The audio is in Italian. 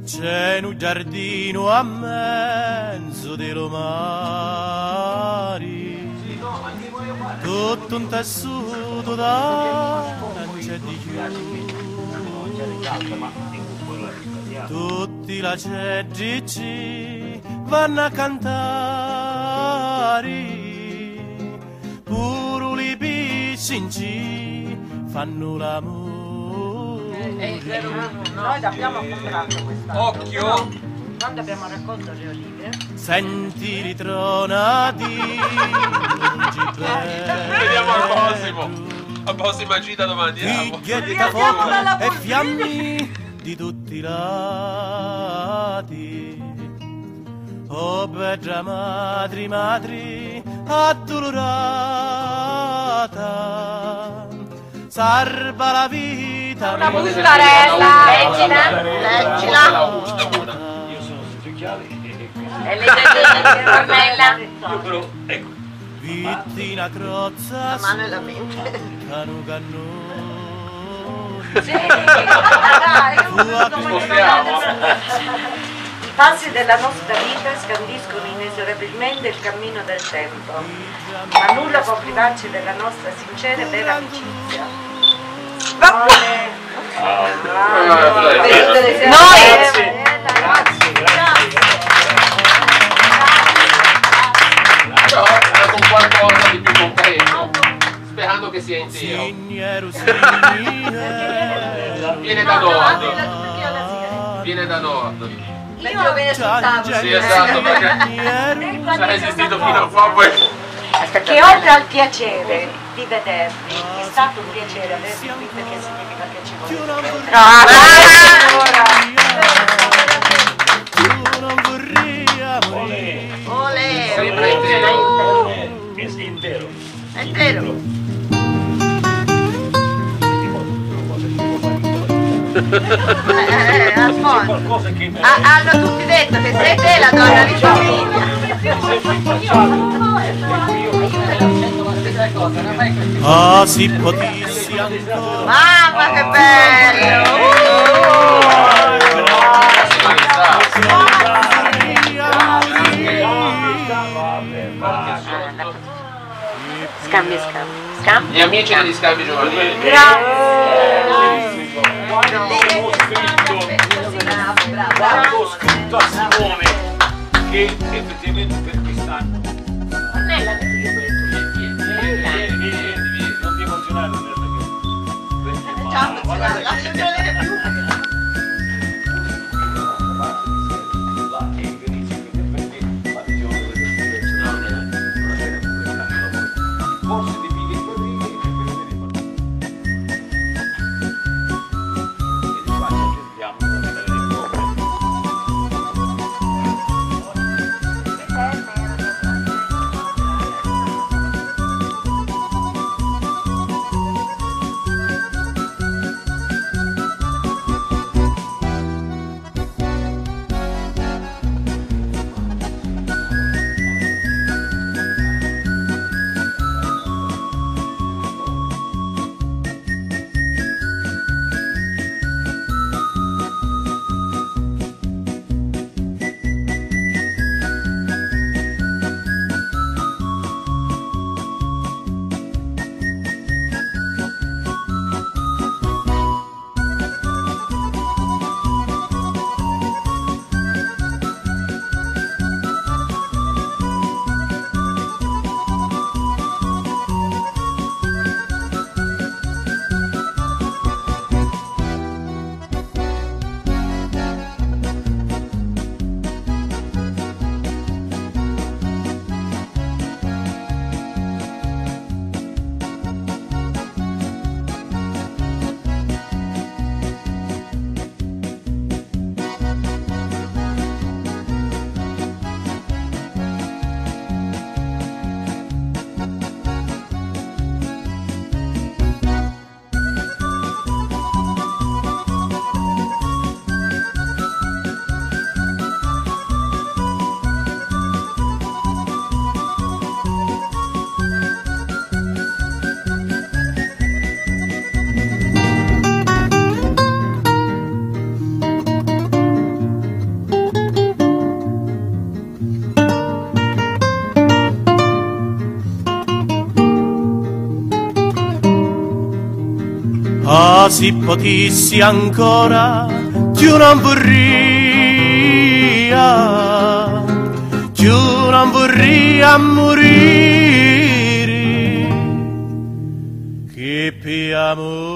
C'è un giardino a mezzo dei mari, tutto un tessuto d'arance di chiù. Tutti la cedici vanno a cantare, pure i piscinci fanno l'amore. Noi abbiamo comprato questa. Occhio! Quando abbiamo raccolto le olive. Senti ritronati. Vediamo al prossima gita domani. Fighetta fuoco e fiammi di tutti i lati. Oh bella madri addolorata, salva la vita. Una bustarella, leggila. Io sono succhiali. E leggete Ornella. Io però, ecco. Vittina crozza, mano e la mente. canu cannone. Sì, dai, Spostiamo. I passi della nostra vita scandiscono inesorabilmente il cammino del tempo, ma nulla può privarci della nostra sincera e vera amicizia. Noi! Però con qualcosa di più concreto, sperando che sia intero. Viene da nord. Viene da nord. Io ve ne soltanto. Sì, esatto, perché ci ha resistito fino a qua poi. Che oltre al piacere di vedervi, è stato un piacere avervi qui perché significa che ci volete. Sembra intero. È intero. È vero. Qualcosa che Hanno tutti detto che sei te la donna di famiglia. Ah, si potessi ancora. Mamma che bello! Scambi. Gli amici degli scambi giovanili. quando ho scritto a Simone che effettivamente per quest'anno non ti emozionare forse dipende in quel righe e per vedere e di qua ci aggiungiamo se potissi ancora più non vorrei morire che per amore